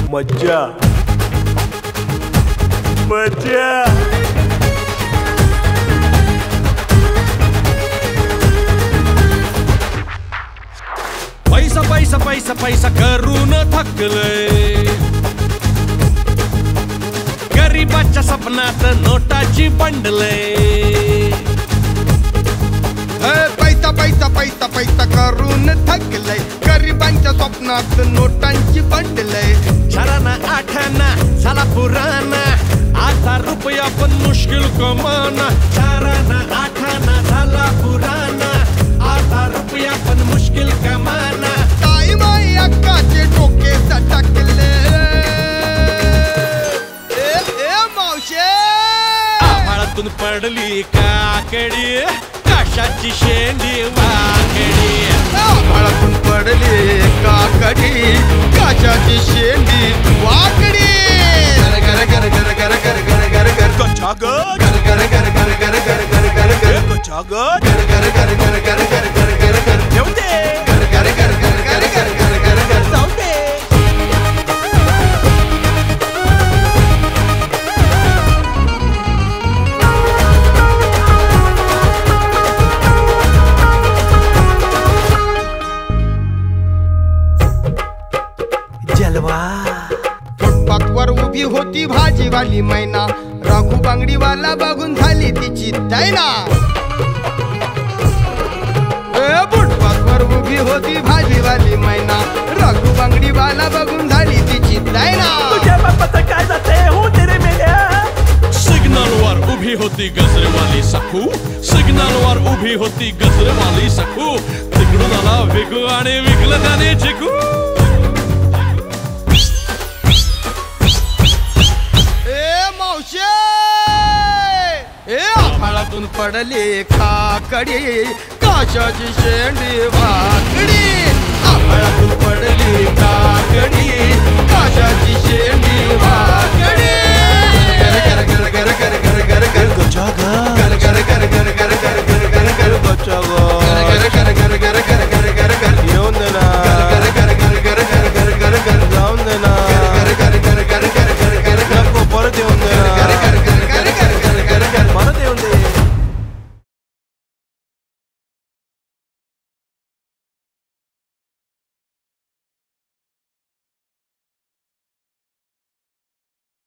मज्जा मज्जा पैसा पैसा पैसा पैसा करून थकलंय गरीबाच्या सपनात नोटाची बंडलय पैसा पैसा पैसा पैसा करून थकलंय गरिबांच्या स्वप्नात नोटांची बंडलय शराना आठाना झाला पुराना आता रुपया पण मुश्किल कमाना शराना आठाना झाला पुराना आता रुपया पण मुश्किल कमाना ताई माई अक्काचे डोके सटकले मावशे आभाळातून पडली काकडी काशाची शेंडी वाकडी आभाळातून पडली काकडी काशाची शेंडी वाकडी गर गर गर गर गर गर गर गर गचागच गर गर गर गर गर गर गर गर गर गचागच गर गर गर गर गर गर गर गर गर येऊ दे गर गर गर गर गर गर गर गर गर जाऊ दे जलवा फुटपाथवर उभी होती भाजीवाली मैना राघू बांगडीवाला बघून झाली तिची दैना फुटपाथवर उभी होती भाजीवाली मैना राघू बांगडीवाला बघून झाली तिची दैना तुझ्या बापाचं काय जाते हो तेरे मेल्या सिग्नलवर उभी होती गजरेवाली सखू सिग्नलवर उभी होती गजरेवाली सखू तिकडून आला विकू आणि विकलं त्याने चिकू आभाळातून पडली काकडी काशाची शेंडी वाकडी